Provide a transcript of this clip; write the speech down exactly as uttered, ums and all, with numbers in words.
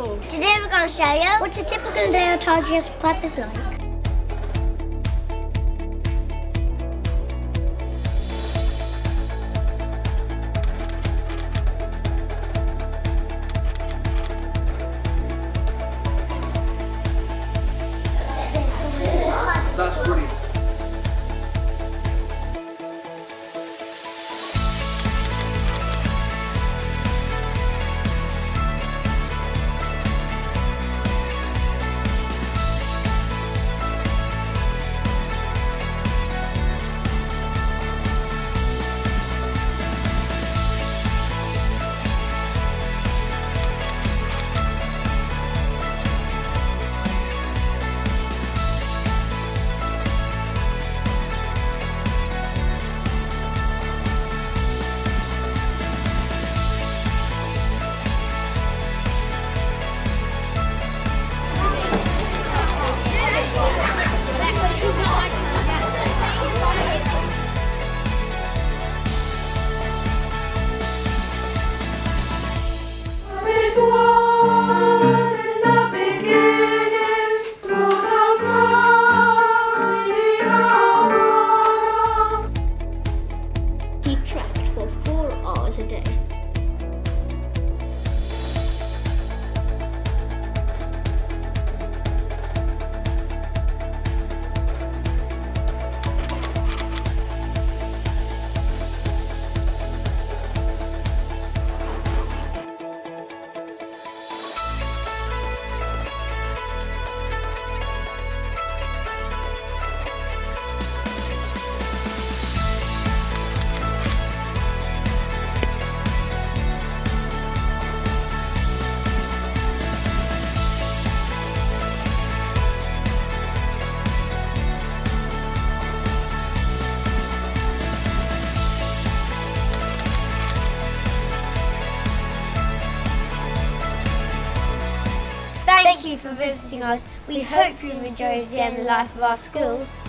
school. Today we're going to show you what a typical day at R G S Prep is like. That's brilliant. He tracked for four hours a day. Thank you for visiting us. We hope you've enjoyed the life of our school.